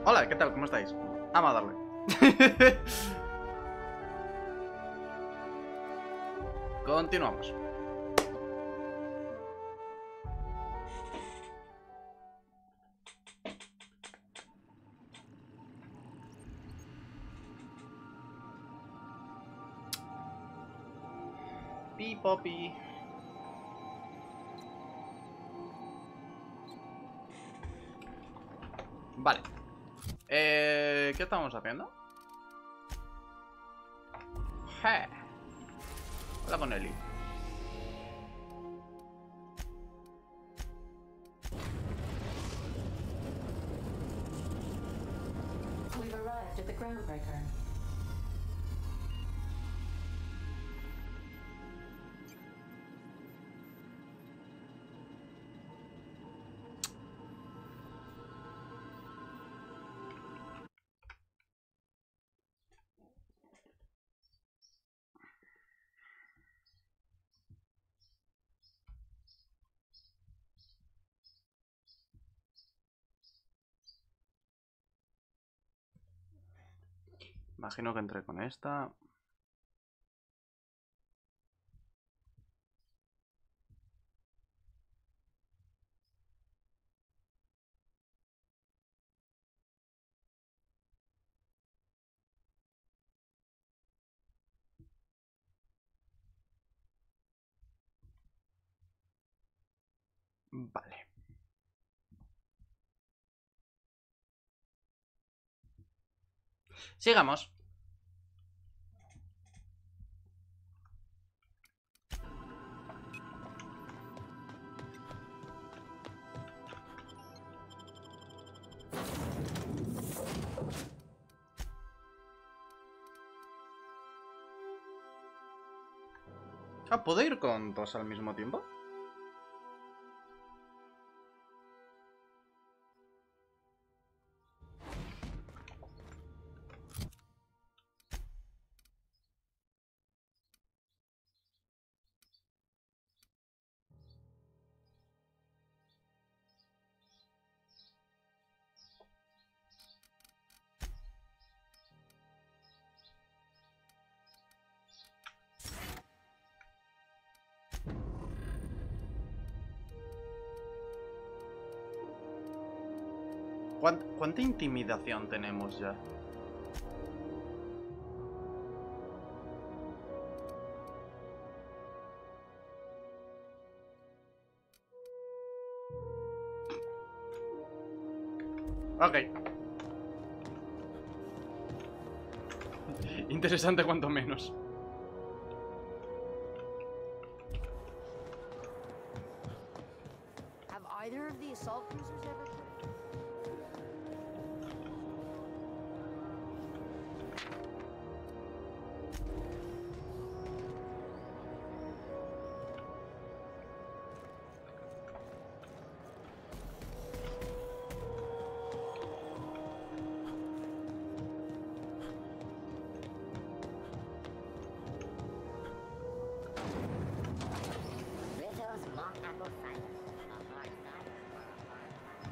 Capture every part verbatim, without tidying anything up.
Hola, ¿qué tal? ¿Cómo estáis? Vamos a darle. Continuamos. Pi popi. Vale. Eh, ¿Qué estamos haciendo? Je. Hola con Eli. We've arrived at the Groundbreaker. Imagino que entré con esta. Vale. Sigamos. Ah, ¿puedo ir con dos al mismo tiempo? ¿Cuánta, cuánta intimidación tenemos ya? Ok. Interesante cuanto menos. Have either of the assault cruisers ever put... Rizzo's mock apple cider. A hard cider for a hard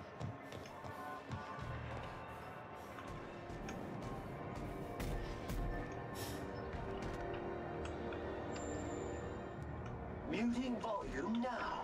cider. Muting volume now.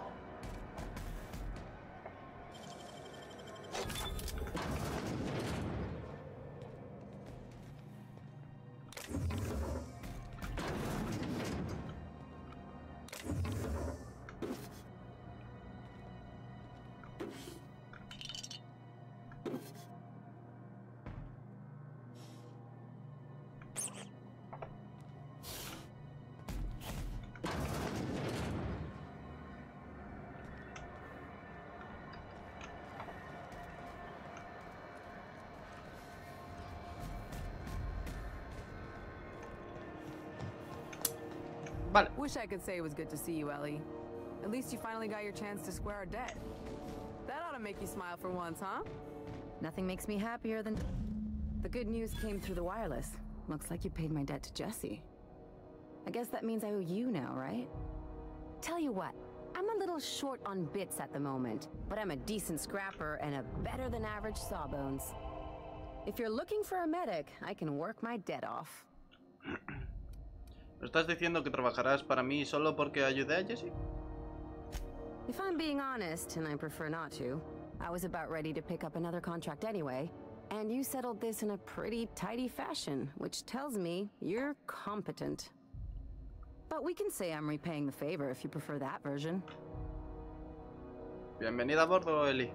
Vale. Wish I could say it was good to see you, Ellie. At least you finally got your chance to square our debt. That ought to make you smile for once, huh? Nothing makes me happier than... The good news came through the wireless. Looks like you paid my debt to Jesse. I guess that means I owe you now, right? Tell you what, I'm a little short on bits at the moment, but I'm a decent scrapper and a better-than-average sawbones. If you're looking for a medic, I can work my debt off. ¿Me estás diciendo que trabajarás para mí solo porque ayudé a Jessie? If I'm being honest, and I prefer not to, I was about ready to pick up another contract anyway, and you settled this in a pretty tidy fashion, which tells me you're competent. But we can say I'm repaying the favor if you prefer that version. Bienvenida a bordo, Ellie.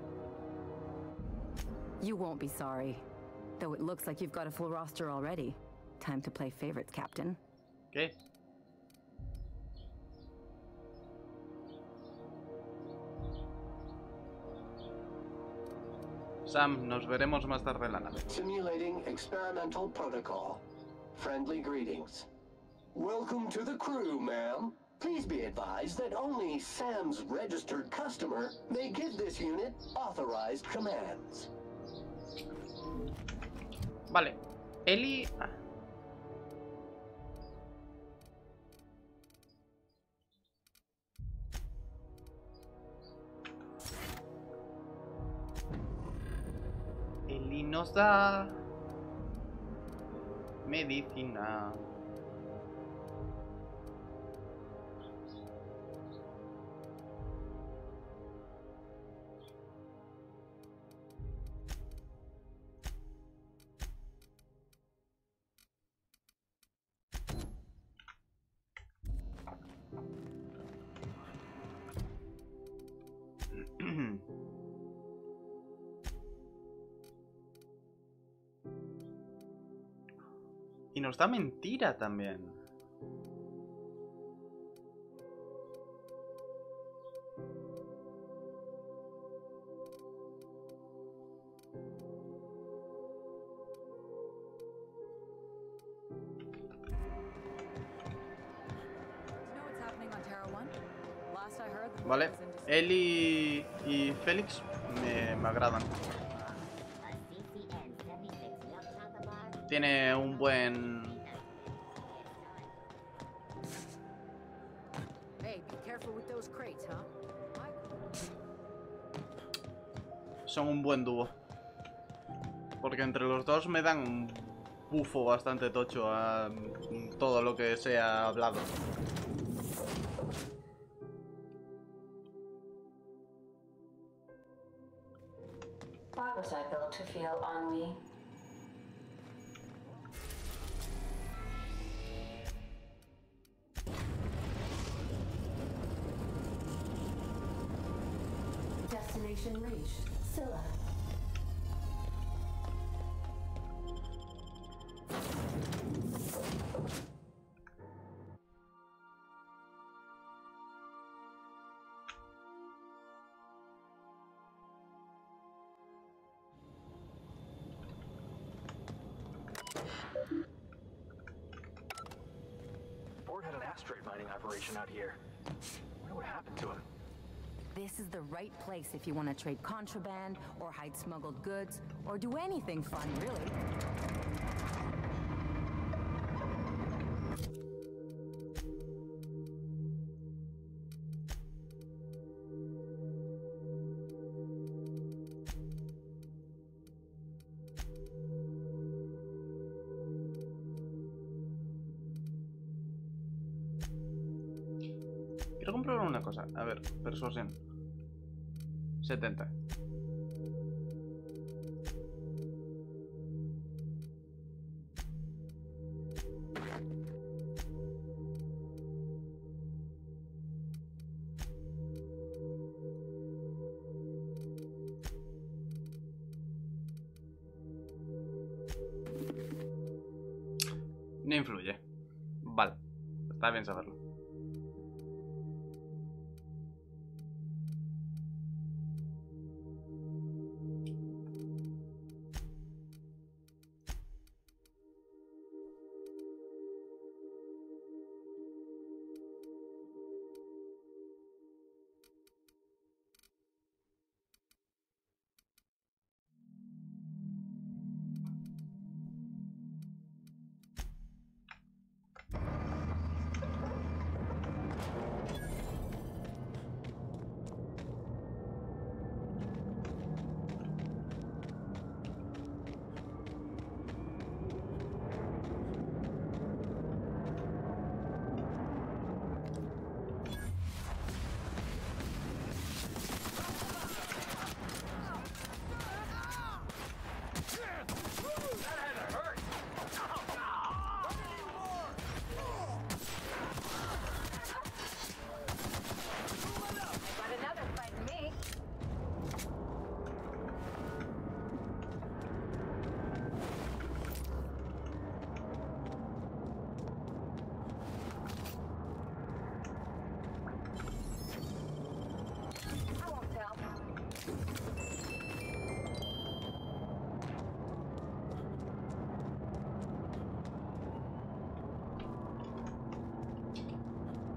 You won't be sorry. Though it looks like you've got a full roster already. Time to play favorites, Captain. ¿Qué? Sam, nos veremos más tarde en la nave. Simulating experimental protocol. Friendly greetings. Welcome to the crew, ma'am. Please be advised that only Sam's registered customer may give this unit authorized commands. Vale. Ellie... ah. Ellie nos da... medicina. Y nos da mentira también. Vale, Ellie y Félix me, me agradan. Tiene un buen... Son un buen dúo. Porque entre los dos me dan un bufo bastante tocho a todo lo que se ha hablado. What was I built to feel ennui? Destination reached. Scylla. Ford had an asteroid mining operation out here. I wonder what happened to him. This is the right place if you want to trade contraband, or hide smuggled goods, or do anything fun, really. Quiero comprobar una cosa. A ver, persuasión. setenta. No influye. Vale. Está bien saberlo.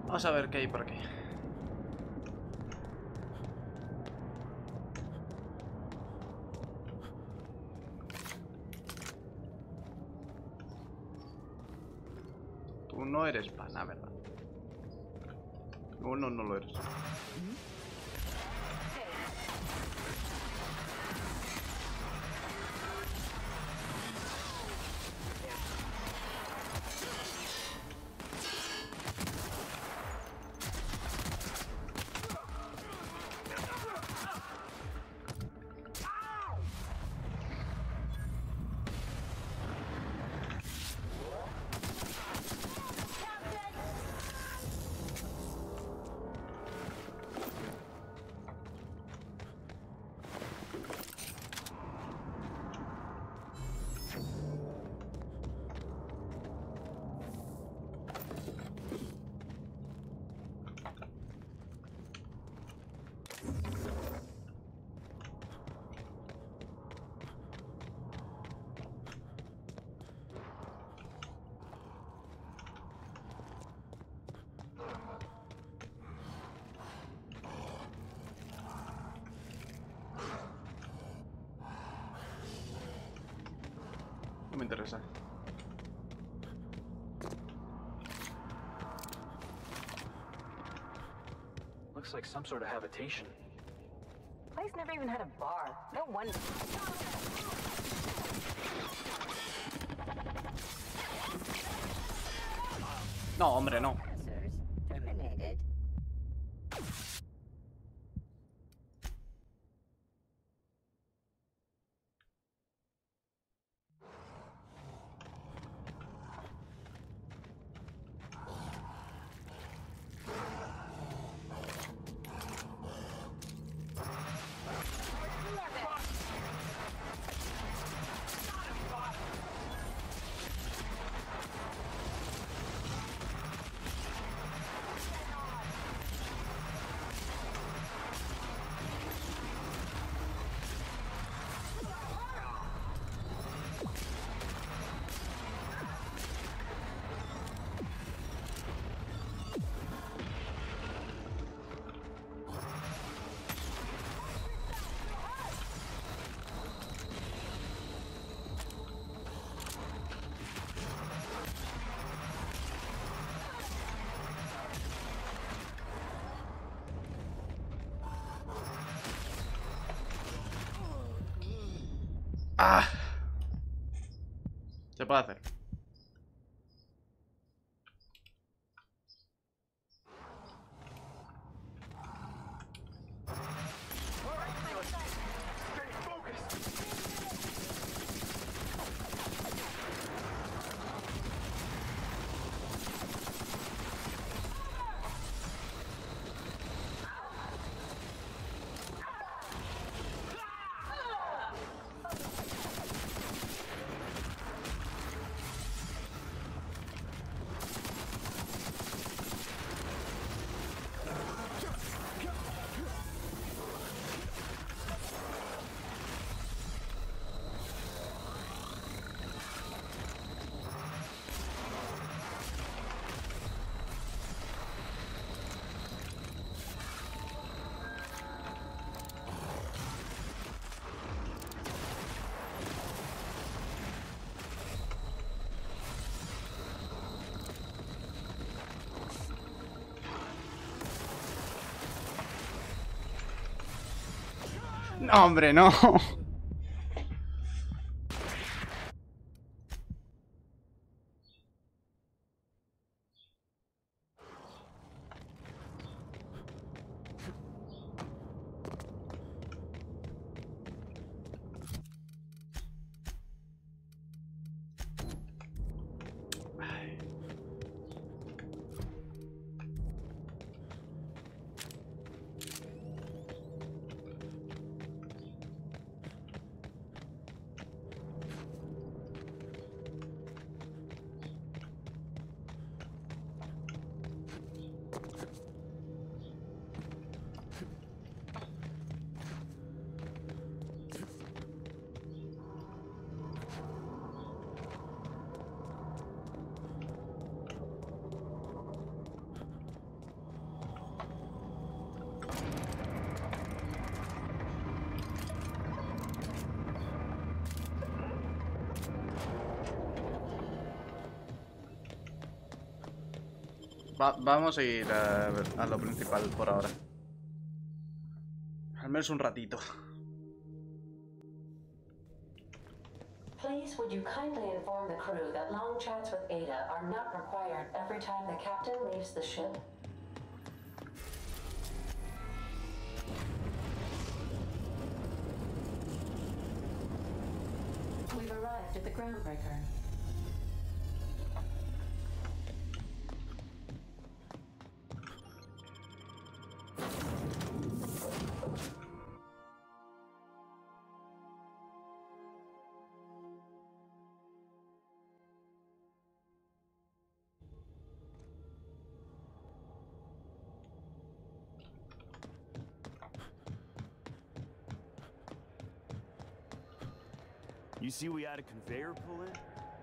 Vamos a ver qué hay por aquí. Tú no eres pana, ¿verdad? No, no, no lo eres. No me interesa. Looks like some sort of habitation. Place never even had a bar. No wonder. No, hombre, no. Answers terminated. ¡Ah! Se puede hacer. No, hombre, no. Va vamos a ir a, a lo principal por ahora. Al menos un ratito. Please, would you kindly inform the crew that long chats with Ada are not required every time the captain leaves the ship? We've arrived at the groundbreaker. You see we had a conveyor pull in?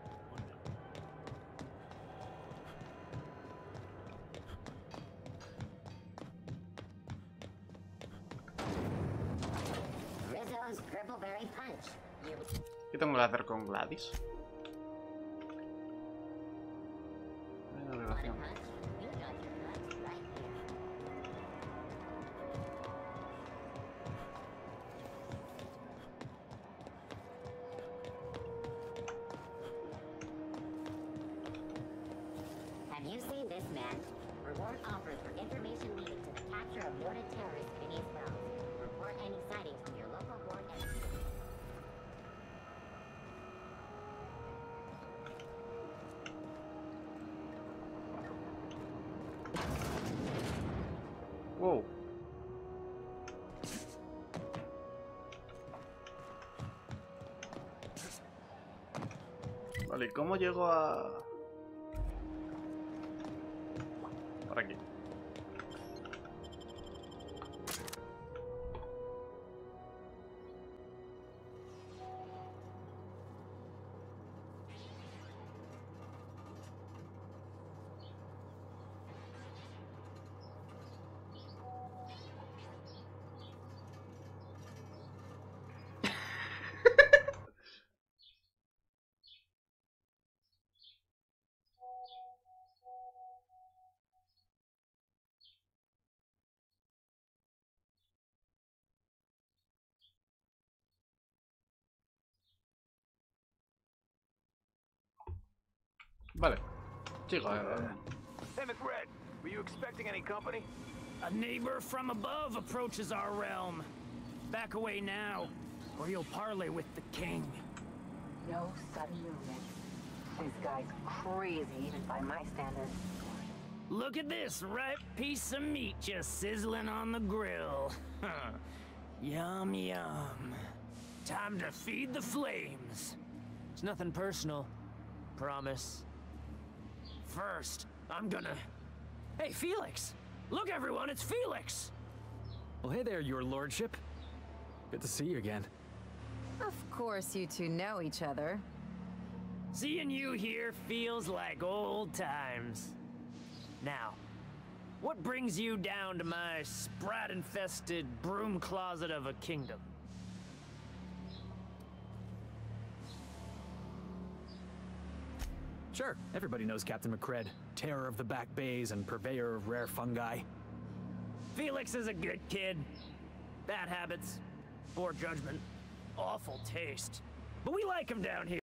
Rizzo's Purple Berry Punch. You ¿Qué tengo que hacer con Gladys? Hay una want a relación. punch? You got your punch right here. Have you seen this man? Reward offers for information leading to the capture of noted terrorists beneath Wells. Report any sightings from your local board and Wow. Vale, ¿cómo llego a...? Por aquí. Vale. Sigo. eh, Hey, McRed, were you expecting any company? A neighbor from above approaches our realm. Back away now, or you'll parley with the king. No sudden movement. This guy's crazy even by my standards. Look at this ripe piece of meat just sizzling on the grill. Yum, yum. Time to feed the flames. It's nothing personal. Promise. First, I'm gonna... Hey, Felix! Look, everyone, it's Felix! Well, hey there, your lordship. Good to see you again. Of course you two know each other. Seeing you here feels like old times. Now, what brings you down to my sprat-infested broom closet of a kingdom? Sure, everybody knows Captain McRed, terror of the back bays and purveyor of rare fungi. Felix is a good kid. Bad habits, poor judgment, awful taste. But we like him down here.